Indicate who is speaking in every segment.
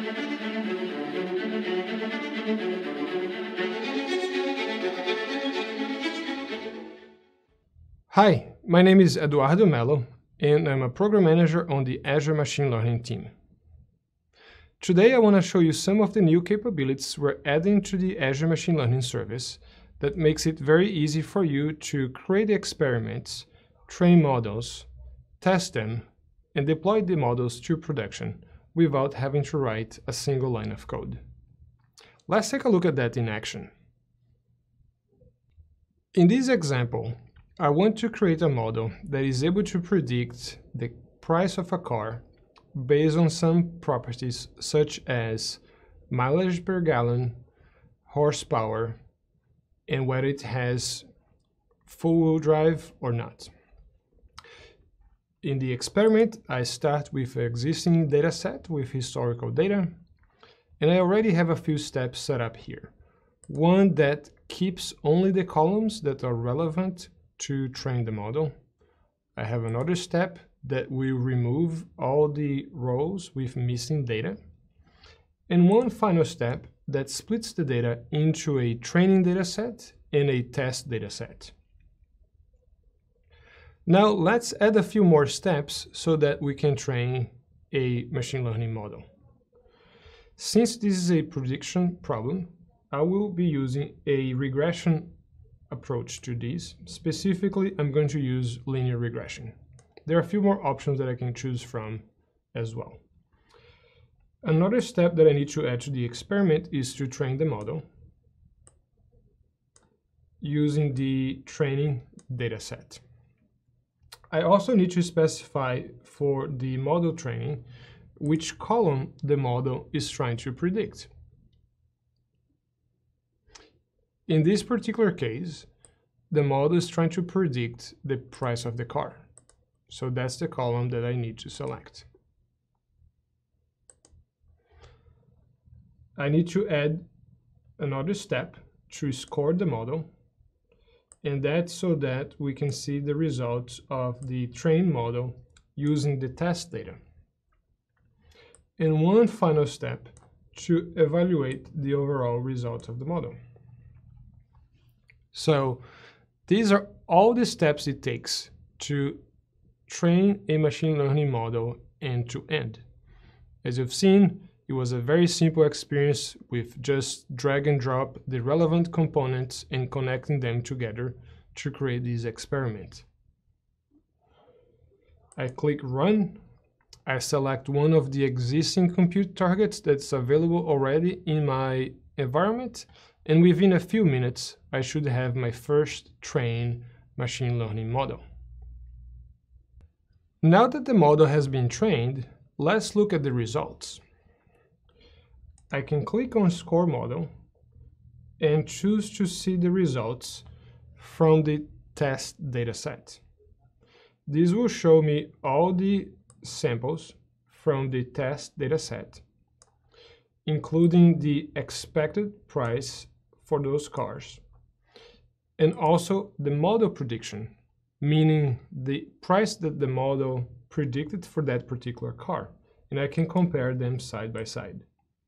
Speaker 1: Hi, my name is Eduardo Mello, and I'm a program manager on the Azure Machine Learning team. Today I want to show you some of the new capabilities we're adding to the Azure Machine Learning service that makes it very easy for you to create experiments, train models, test them, and deploy the models to production without having to write a single line of code. Let's take a look at that in action. In this example, I want to create a model that is able to predict the price of a car based on some properties such as mileage per gallon, horsepower, and whether it has full-wheel drive or not. In the experiment, I start with an existing data set with historical data, and I already have a few steps set up here. One that keeps only the columns that are relevant to train the model. I have another step that will remove all the rows with missing data. And one final step that splits the data into a training data set and a test data set. Now let's add a few more steps so that we can train a machine learning model. Since this is a prediction problem, I will be using a regression approach to this. Specifically, I'm going to use linear regression. There are a few more options that I can choose from as well. Another step that I need to add to the experiment is to train the model using the training data set. I also need to specify for the model training which column the model is trying to predict. In this particular case, the model is trying to predict the price of the car. So that's the column that I need to select. I need to add another step to score the model, and that's so that we can see the results of the trained model using the test data. And one final step to evaluate the overall result of the model. So these are all the steps it takes to train a machine learning model end to end. As you've seen, it was a very simple experience with just drag and drop the relevant components and connecting them together to create this experiment. I click Run. I select one of the existing compute targets that's available already in my environment, and within a few minutes, I should have my first trained machine learning model. Now that the model has been trained, let's look at the results. I can click on Score Model and choose to see the results from the test dataset. This will show me all the samples from the test dataset, including the expected price for those cars, and also the model prediction, meaning the price that the model predicted for that particular car, and I can compare them side by side.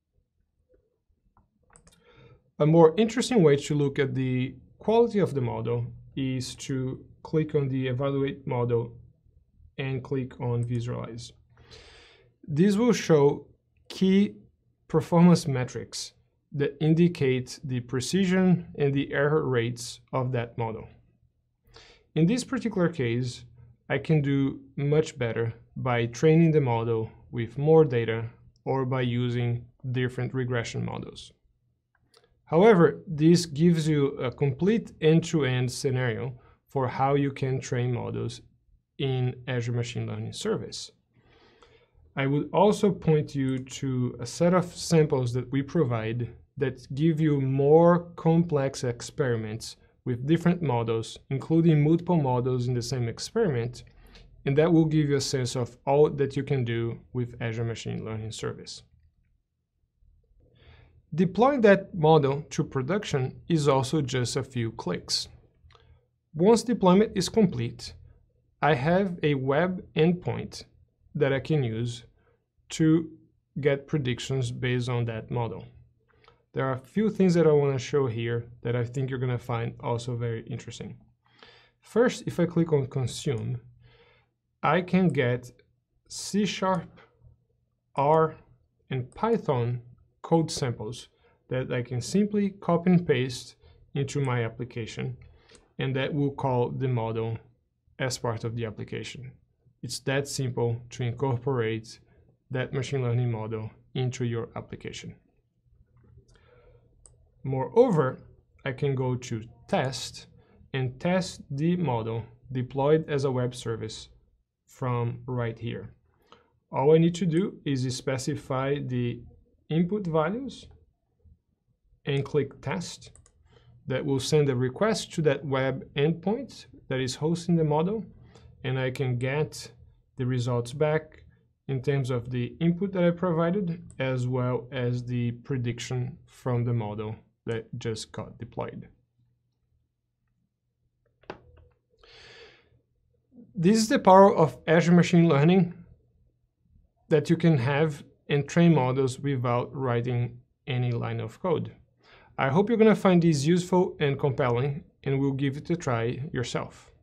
Speaker 1: A more interesting way to look at the quality of the model is to click on the Evaluate Model and click on Visualize. This will show key performance metrics that indicate the precision and the error rates of that model. In this particular case, I can do much better by training the model with more data or by using different regression models. However, this gives you a complete end-to-end scenario for how you can train models in Azure Machine Learning Service. I would also point you to a set of samples that we provide that give you more complex experiments with different models, including multiple models in the same experiment, and that will give you a sense of all that you can do with Azure Machine Learning Service. Deploying that model to production is also just a few clicks. Once deployment is complete, I have a web endpoint that I can use to get predictions based on that model. There are a few things that I want to show here that I think you're going to find also very interesting. First, if I click on Consume, I can get C#, R, and Python code samples that I can simply copy and paste into my application, and that will call the model as part of the application. It's that simple to incorporate that machine learning model into your application. Moreover, I can go to Test and test the model deployed as a web service from right here. All I need to do is specify the input values and click Test. That will send a request to that web endpoint that is hosting the model, and I can get the results back in terms of the input that I provided, as well as the prediction from the model that just got deployed. This is the power of Azure Machine Learning, that you can have and train models without writing any line of code. I hope you're going to find this useful and compelling, and will give it a try yourself.